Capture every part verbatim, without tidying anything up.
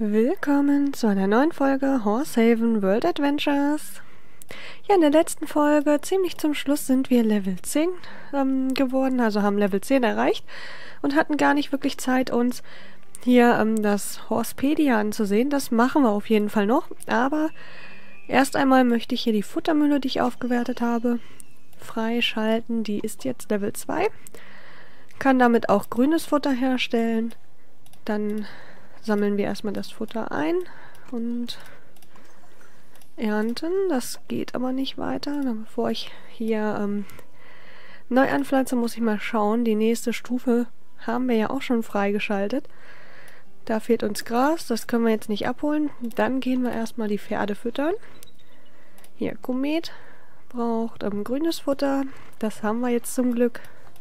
Willkommen zu einer neuen Folge Horsehaven World Adventures. Ja, in der letzten Folge, ziemlich zum Schluss, sind wir Level zehn ähm, geworden, also haben Level zehn erreicht und hatten gar nicht wirklich Zeit, uns hier ähm, das Horsepedia anzusehen. Das machen wir auf jeden Fall noch, aber erst einmal möchte ich hier die Futtermühle, die ich aufgewertet habe, freischalten. Die ist jetzt Level zwei, kann damit auch grünes Futter herstellen. Dann sammeln wir erstmal das Futter ein und ernten. Das geht aber nicht weiter. Bevor ich hier ähm, neu anpflanze, muss ich mal schauen. Die nächste Stufe haben wir ja auch schon freigeschaltet. Da fehlt uns Gras, das können wir jetzt nicht abholen. Dann gehen wir erstmal die Pferde füttern. Hier, Komet braucht ähm, grünes Futter. Das haben wir jetzt zum Glück.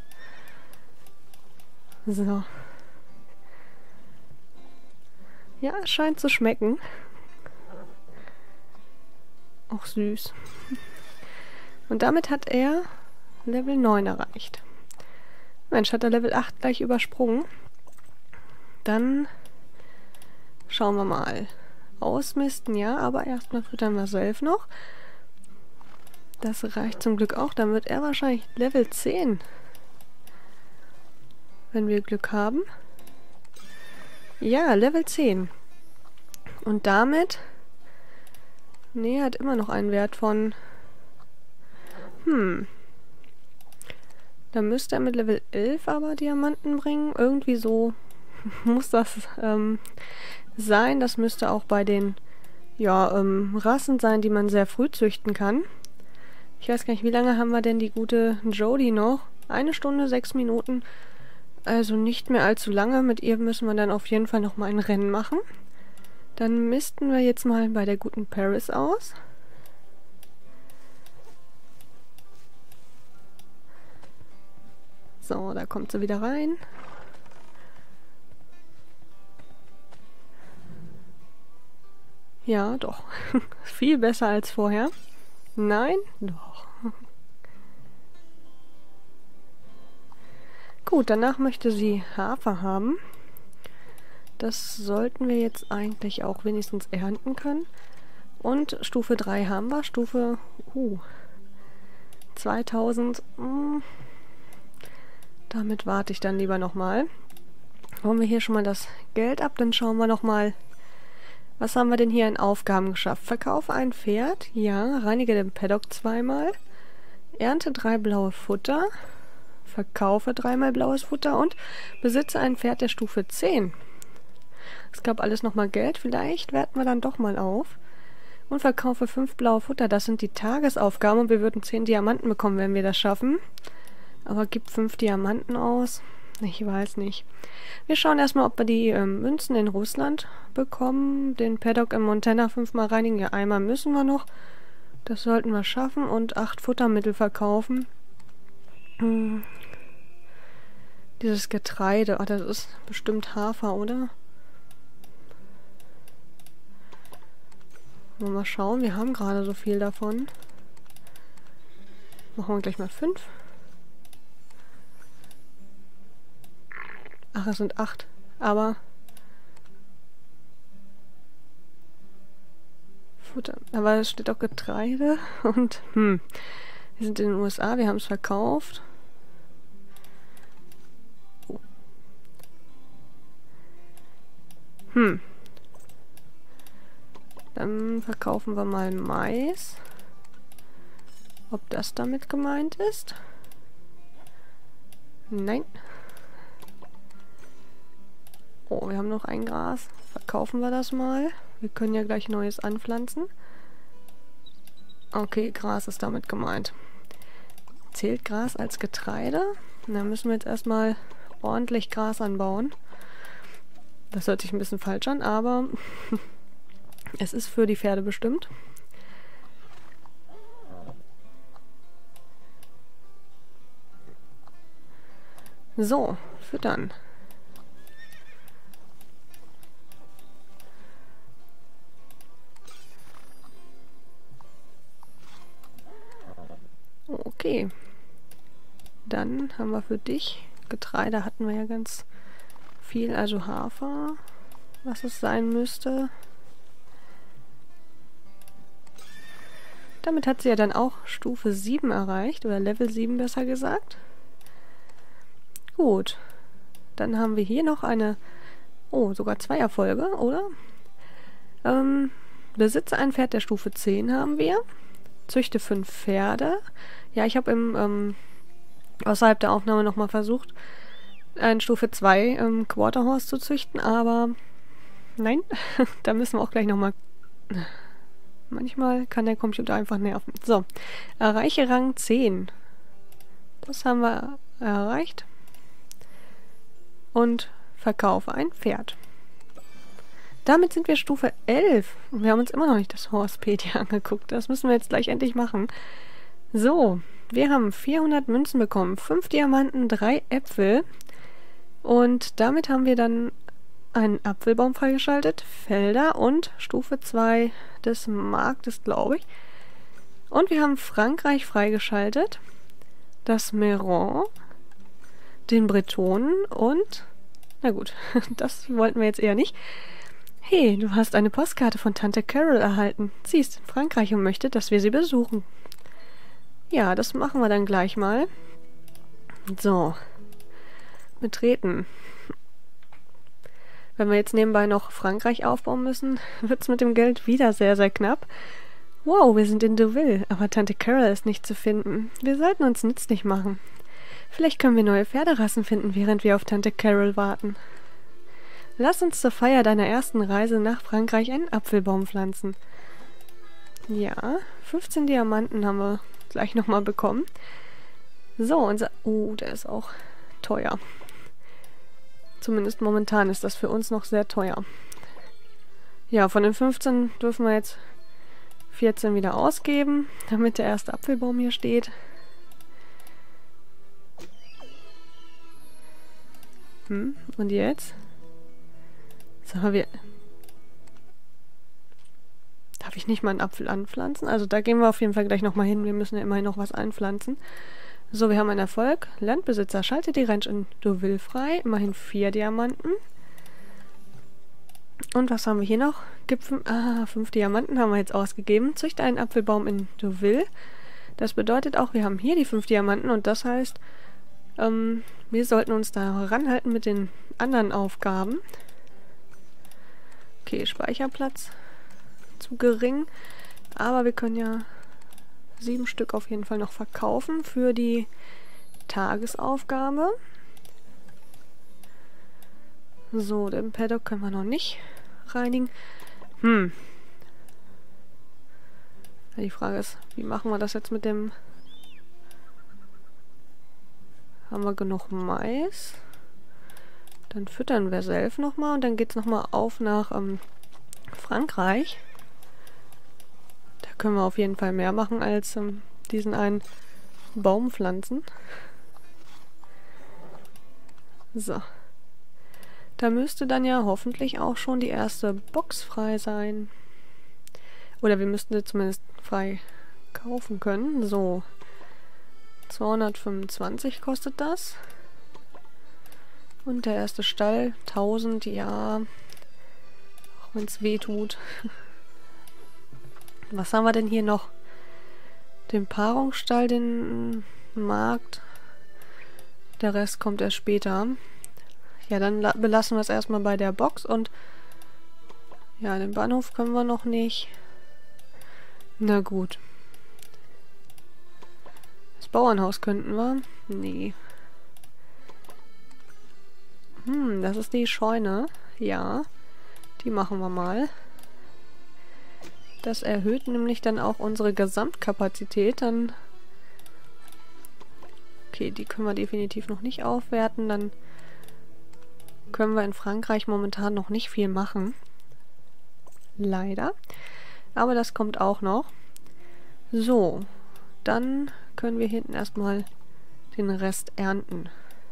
So. Ja, es scheint zu schmecken. Auch süß. Und damit hat er Level neun erreicht. Mensch, hat er Level acht gleich übersprungen. Dann schauen wir mal. Ausmisten, ja, aber erstmal füttern wir selbst noch. Das reicht zum Glück auch. Dann wird er wahrscheinlich Level zehn. Wenn wir Glück haben. Ja, Level zehn. Und damit... Nee, hat immer noch einen Wert von... Hm. Da müsste er mit Level elf aber Diamanten bringen. Irgendwie so muss das ähm, sein. Das müsste auch bei den ja, ähm, Rassen sein, die man sehr früh züchten kann. Ich weiß gar nicht, wie lange haben wir denn die gute Jodie noch? Eine Stunde, sechs Minuten. Also nicht mehr allzu lange. Mit ihr müssen wir dann auf jeden Fall noch mal ein Rennen machen. Dann misten wir jetzt mal bei der guten Paris aus. So, da kommt sie wieder rein. Ja, doch. Viel besser als vorher. Nein? Doch. Gut, danach möchte sie Hafer haben. Das sollten wir jetzt eigentlich auch wenigstens ernten können. Und Stufe drei haben wir. Stufe uh, zweitausend. Mh, damit warte ich dann lieber nochmal. Holen wir hier schon mal das Geld ab. Dann schauen wir nochmal, was haben wir denn hier in Aufgaben geschafft. Verkaufe ein Pferd. Ja, reinige den Paddock zweimal. Ernte drei blaue Futter. Verkaufe dreimal blaues Futter und besitze ein Pferd der Stufe zehn. Es gab alles nochmal Geld. Vielleicht werten wir dann doch mal auf. Und verkaufe fünf blaue Futter. Das sind die Tagesaufgaben und wir würden zehn Diamanten bekommen, wenn wir das schaffen. Aber gibt fünf Diamanten aus? Ich weiß nicht. Wir schauen erstmal, ob wir die ähm, Münzen in Russland bekommen. Den Paddock in Montana fünfmal reinigen. Ja, einmal müssen wir noch. Das sollten wir schaffen. Und acht Futtermittel verkaufen. Hm. Dieses Getreide. Ach, das ist bestimmt Hafer, oder? Mal schauen. Wir haben gerade so viel davon. Machen wir gleich mal fünf. Ach, es sind acht. Aber Futter. Aber es steht auch Getreide. Und hm. Wir sind in den U S A. Wir haben es verkauft. Oh. Hm. Dann verkaufen wir mal Mais. Ob das damit gemeint ist? Nein. Oh, wir haben noch ein Gras. Verkaufen wir das mal. Wir können ja gleich Neues anpflanzen. Okay, Gras ist damit gemeint. Zählt Gras als Getreide? Dann müssen wir jetzt erstmal ordentlich Gras anbauen. Das hört sich ein bisschen falsch an, aber es ist für die Pferde bestimmt. So, füttern. Okay. Dann haben wir für dich, Getreide hatten wir ja ganz viel, also Hafer. was es sein müsste. Damit hat sie ja dann auch Stufe sieben erreicht, oder Level sieben besser gesagt. Gut. Dann haben wir hier noch eine... Oh, sogar zwei Erfolge, oder? Ähm, besitze ein Pferd der Stufe zehn haben wir. Züchte fünf Pferde. Ja, ich habe im ähm, außerhalb der Aufnahme nochmal versucht, ein Stufe zwei ähm, Quarter Horse zu züchten, aber nein, da müssen wir auch gleich nochmal... Manchmal kann der Computer einfach nerven. So, erreiche Rang zehn. Das haben wir erreicht. Und verkaufe ein Pferd. Damit sind wir Stufe elf. Und wir haben uns immer noch nicht das Horsepedia angeguckt. Das müssen wir jetzt gleich endlich machen. So, wir haben vierhundert Münzen bekommen. fünf Diamanten, drei Äpfel. Und damit haben wir dann einen Apfelbaum freigeschaltet, Felder und Stufe zwei des Marktes, glaube ich. Und wir haben Frankreich freigeschaltet, das Meron, den Bretonen und... Na gut, das wollten wir jetzt eher nicht. Hey, du hast eine Postkarte von Tante Carol erhalten. Sie ist in Frankreich und möchte, dass wir sie besuchen. Ja, das machen wir dann gleich mal. So. Betreten. Wenn wir jetzt nebenbei noch Frankreich aufbauen müssen, wird es mit dem Geld wieder sehr, sehr knapp. Wow, wir sind in Deauville, aber Tante Carol ist nicht zu finden. Wir sollten uns nützlich machen. Vielleicht können wir neue Pferderassen finden, während wir auf Tante Carol warten. Lass uns zur Feier deiner ersten Reise nach Frankreich einen Apfelbaum pflanzen. Ja, fünfzehn Diamanten haben wir gleich nochmal bekommen. So, unser... Oh, der ist auch teuer. Zumindest momentan ist das für uns noch sehr teuer. Ja, von den fünfzehn dürfen wir jetzt vierzehn wieder ausgeben, damit der erste Apfelbaum hier steht. Hm, und jetzt? So, wir... Darf ich nicht mal einen Apfel anpflanzen? Also da gehen wir auf jeden Fall gleich nochmal hin. Wir müssen ja immerhin noch was einpflanzen. So, wir haben einen Erfolg. Landbesitzer, schaltet die Ranch in Deauville frei. Immerhin vier Diamanten. Und was haben wir hier noch? Gibt fünf, ah, fünf Diamanten haben wir jetzt ausgegeben. Züchte einen Apfelbaum in Deauville. Das bedeutet auch, wir haben hier die fünf Diamanten und das heißt, ähm, wir sollten uns da ranhalten mit den anderen Aufgaben. Okay, Speicherplatz zu gering. Aber wir können ja sieben Stück auf jeden Fall noch verkaufen für die Tagesaufgabe. So, den Paddock können wir noch nicht reinigen. Hm. Ja, die Frage ist, wie machen wir das jetzt mit dem... Haben wir genug Mais? Dann füttern wir selbst nochmal und dann geht es nochmal auf nach ähm, Frankreich. Da können wir auf jeden Fall mehr machen als ähm, diesen einen Baum pflanzen. So. Da müsste dann ja hoffentlich auch schon die erste Box frei sein. Oder wir müssten sie zumindest frei kaufen können. So. zweihundertfünfundzwanzig kostet das. Und der erste Stall, tausend, ja. Auch wenn es weh tut. Was haben wir denn hier noch? Den Paarungsstall, den Markt. Der Rest kommt erst später. Ja, dann belassen wir es erstmal bei der Box und ja, den Bahnhof können wir noch nicht. Na gut. Das Bauernhaus könnten wir. Nee. Hm, das ist die Scheune. Ja, die machen wir mal. Das erhöht nämlich dann auch unsere Gesamtkapazität. Dann... Okay, die können wir definitiv noch nicht aufwerten. Dann können wir in Frankreich momentan noch nicht viel machen. Leider. Aber das kommt auch noch. So, dann können wir hinten erstmal den Rest ernten.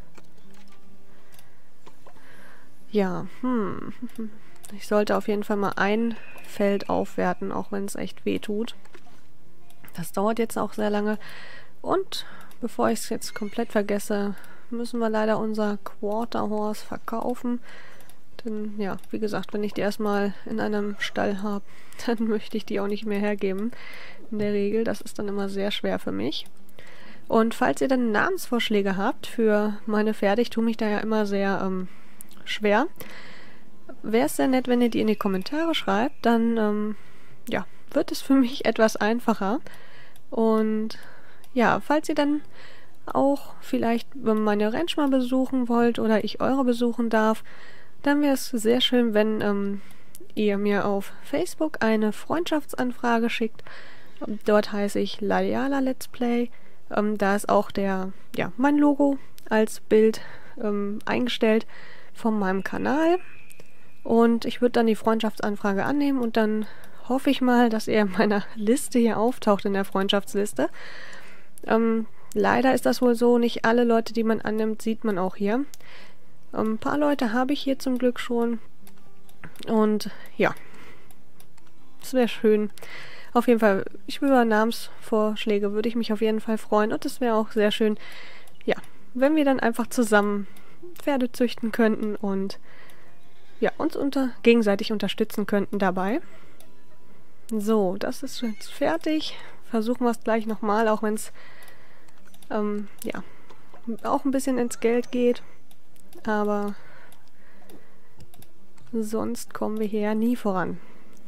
Ja, hm. Ich sollte auf jeden Fall mal ein Feld aufwerten, auch wenn es echt weh tut. Das dauert jetzt auch sehr lange. Und bevor ich es jetzt komplett vergesse, müssen wir leider unser Quarter Horse verkaufen. Denn ja, wie gesagt, wenn ich die erstmal in einem Stall habe, dann möchte ich die auch nicht mehr hergeben. In der Regel, das ist dann immer sehr schwer für mich. Und falls ihr dann Namensvorschläge habt für meine Pferde, ich tue mich da ja immer sehr ähm, schwer, wäre es sehr nett, wenn ihr die in die Kommentare schreibt, dann ähm, ja, wird es für mich etwas einfacher. Und ja, falls ihr dann auch vielleicht meine Ranch mal besuchen wollt oder ich eure besuchen darf, dann wäre es sehr schön, wenn ähm, ihr mir auf Facebook eine Freundschaftsanfrage schickt. Dort heiße ich Layala Let's Play. Ähm, da ist auch der, ja, mein Logo als Bild ähm, eingestellt von meinem Kanal. Und ich würde dann die Freundschaftsanfrage annehmen und dann hoffe ich mal, dass er in meiner Liste hier auftaucht, in der Freundschaftsliste. Ähm, leider ist das wohl so, nicht alle Leute, die man annimmt, sieht man auch hier. Ähm, ein paar Leute habe ich hier zum Glück schon. Und ja, es wäre schön. Auf jeden Fall, ich über Namensvorschläge würde ich mich auf jeden Fall freuen. Und es wäre auch sehr schön, ja, wenn wir dann einfach zusammen Pferde züchten könnten und ja, uns unter, gegenseitig unterstützen könnten dabei. So, das ist jetzt fertig. Versuchen wir es gleich nochmal, auch wenn es ähm, ja, auch ein bisschen ins Geld geht. Aber sonst kommen wir hier nie voran.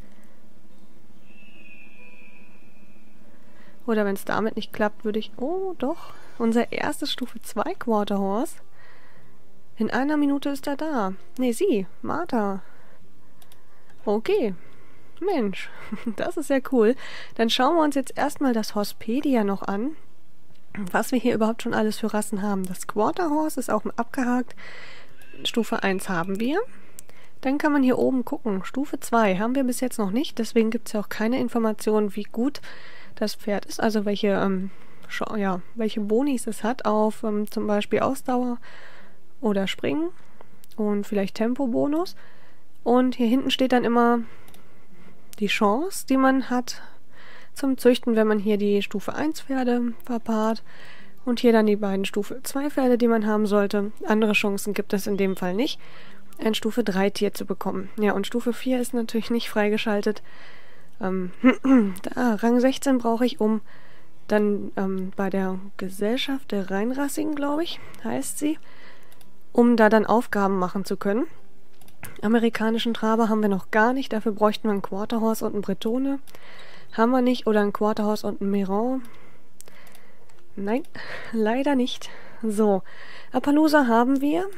Oder wenn es damit nicht klappt, würde ich... Oh, doch. Unser erstes Stufe zwei Quarter Horse. In einer Minute ist er da. Ne, sie. Martha. Okay. Mensch, das ist ja cool. Dann schauen wir uns jetzt erstmal das Horsepedia noch an. Was wir hier überhaupt schon alles für Rassen haben. Das Quarter Horse ist auch abgehakt. Stufe eins haben wir. Dann kann man hier oben gucken. Stufe zwei haben wir bis jetzt noch nicht. Deswegen gibt es ja auch keine Informationen, wie gut das Pferd ist, also welche, ähm, ja, welche Bonis es hat auf ähm, zum Beispiel Ausdauer oder Springen und vielleicht Tempobonus. Und hier hinten steht dann immer die Chance, die man hat zum Züchten, wenn man hier die Stufe eins Pferde verpaart und hier dann die beiden Stufe zwei Pferde, die man haben sollte. Andere Chancen gibt es in dem Fall nicht, ein Stufe drei Tier zu bekommen. Ja, und Stufe vier ist natürlich nicht freigeschaltet. Ähm, da, Rang sechzehn brauche ich, um dann ähm, bei der Gesellschaft der Reinrassigen, glaube ich, heißt sie, um da dann Aufgaben machen zu können. Amerikanischen Traber haben wir noch gar nicht, dafür bräuchten wir einen Quarter Horse und einen Bretone. Haben wir nicht, oder einen Quarter Horse und einen Meron. Nein, leider nicht. So, Appaloosa haben wir.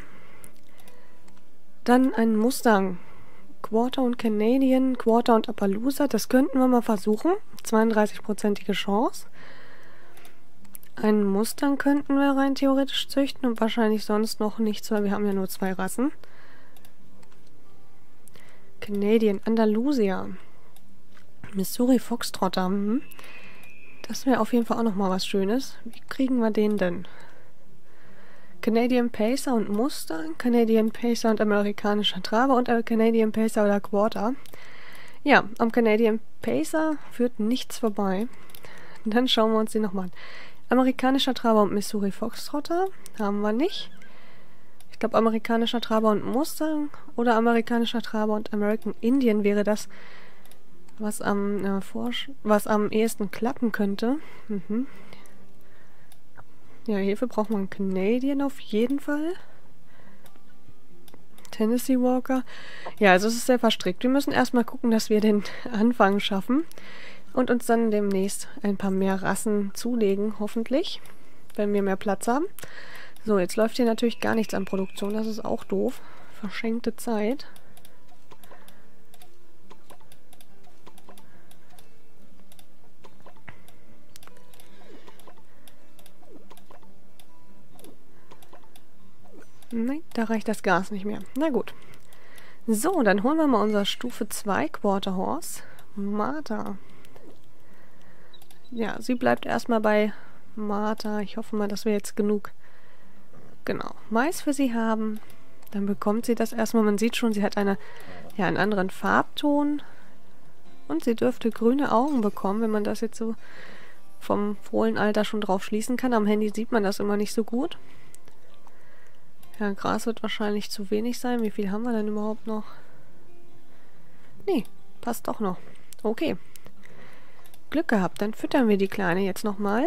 Dann einen Mustang. Quarter und Canadian, Quarter und Appaloosa, das könnten wir mal versuchen. zweiunddreißig-prozentige Chance. Einen Mustang könnten wir rein theoretisch züchten und wahrscheinlich sonst noch nichts, weil wir haben ja nur zwei Rassen. Canadian, Andalusia, Missouri Foxtrotter. Hm. Das wäre auf jeden Fall auch nochmal was Schönes. Wie kriegen wir den denn? Canadian Pacer und Mustang, Canadian Pacer und amerikanischer Traber und äh, Canadian Pacer oder Quarter. Ja, am Canadian Pacer führt nichts vorbei. Dann schauen wir uns die nochmal an. Amerikanischer Traber und Missouri Foxtrotter haben wir nicht. Ich glaube, amerikanischer Traber und Mustang oder amerikanischer Traber und American Indian wäre das, was am, äh, was am ehesten klappen könnte. Mhm. Ja, hierfür braucht man einen Canadian auf jeden Fall. Tennessee Walker. Ja, also es ist sehr verstrickt. Wir müssen erstmal gucken, dass wir den Anfang schaffen und uns dann demnächst ein paar mehr Rassen zulegen, hoffentlich, wenn wir mehr Platz haben. So, jetzt läuft hier natürlich gar nichts an Produktion, das ist auch doof. Verschenkte Zeit. Nein, da reicht das Gas nicht mehr. Na gut. So, dann holen wir mal unser Stufe zwei Quarter Horse. Martha. Ja, sie bleibt erstmal bei Martha. Ich hoffe mal, dass wir jetzt genug genau Mais für sie haben. Dann bekommt sie das erstmal. Man sieht schon, sie hat eine, ja, einen anderen Farbton. Und sie dürfte grüne Augen bekommen, wenn man das jetzt so vom Fohlenalter schon drauf schließen kann. Am Handy sieht man das immer nicht so gut. Ja, Gras wird wahrscheinlich zu wenig sein. Wie viel haben wir denn überhaupt noch? Nee, passt doch noch. Okay. Glück gehabt. Dann füttern wir die Kleine jetzt nochmal.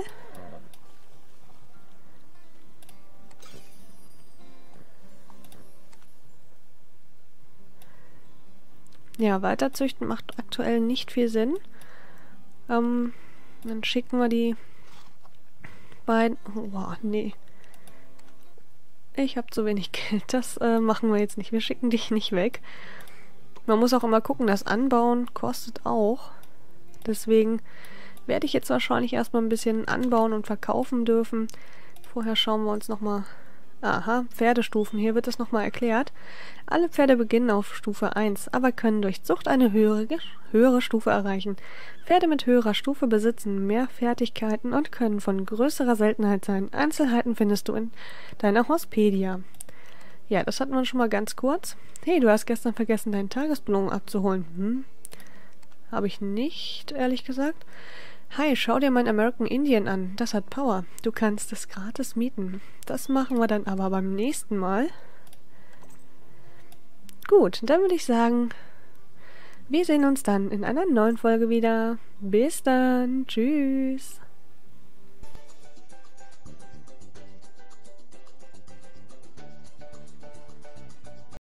Ja, weiterzüchten macht aktuell nicht viel Sinn. Ähm, dann schicken wir die beiden... Oh, nee. Ich habe zu wenig Geld. Das äh, machen wir jetzt nicht. Wir schicken dich nicht weg. Man muss auch immer gucken, das Anbauen kostet auch. Deswegen werde ich jetzt wahrscheinlich erstmal ein bisschen anbauen und verkaufen dürfen. Vorher schauen wir uns nochmal... Aha, Pferdestufen. Hier wird es nochmal erklärt. Alle Pferde beginnen auf Stufe eins, aber können durch Zucht eine höhere, höhere Stufe erreichen. Pferde mit höherer Stufe besitzen mehr Fertigkeiten und können von größerer Seltenheit sein. Einzelheiten findest du in deiner Horsepedia. Ja, das hatten wir schon mal ganz kurz. Hey, du hast gestern vergessen, deine Tagesbelohnung abzuholen. Hm? Habe ich nicht, ehrlich gesagt. Hi, schau dir mein American Indian an. Das hat Power. Du kannst es gratis mieten. Das machen wir dann aber beim nächsten Mal. Gut, dann würde ich sagen, wir sehen uns dann in einer neuen Folge wieder. Bis dann. Tschüss.